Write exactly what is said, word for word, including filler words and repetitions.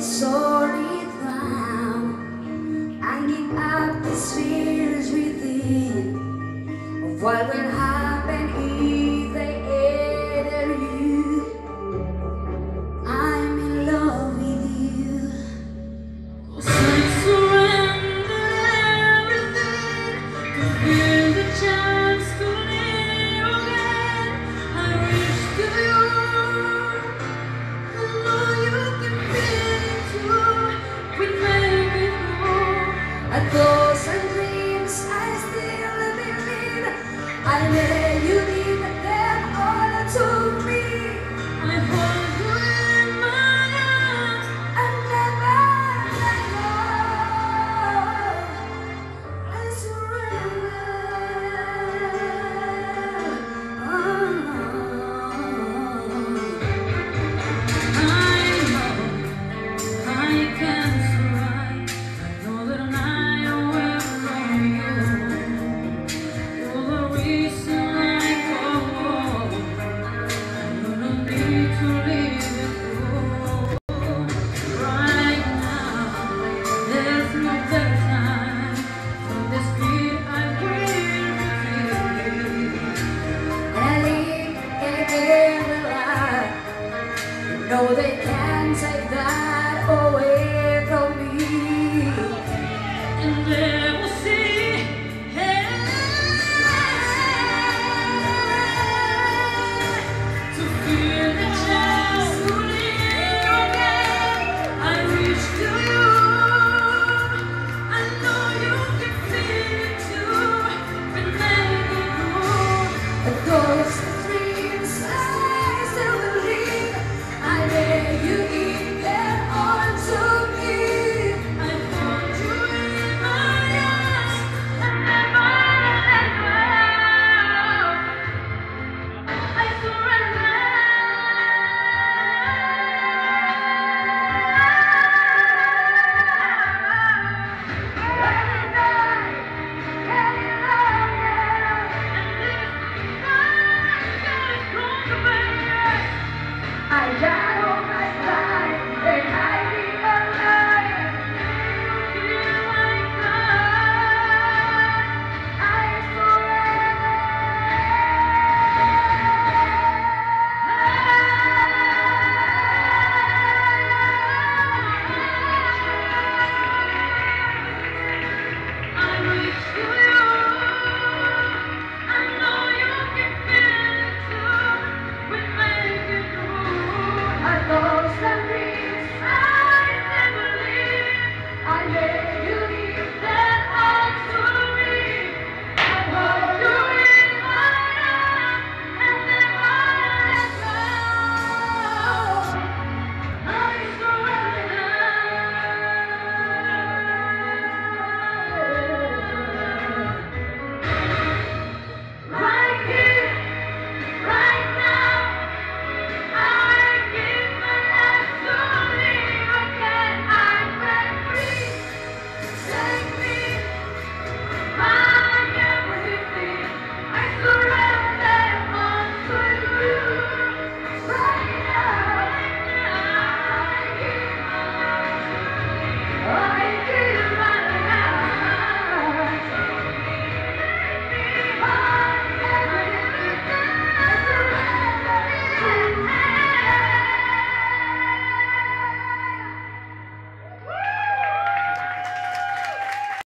solid ground and give up these fears within of what will happen if they enter you. I'm in love with you. 'Cause I surrender everything to feel the chance to live again. I reach to you. Those and dreams I still believe. I let you leave them all to me. I hold you in my arms and never let go. I surrender. Oh. I know I can survive. I know that I'm not. No, they can't take that away from me. And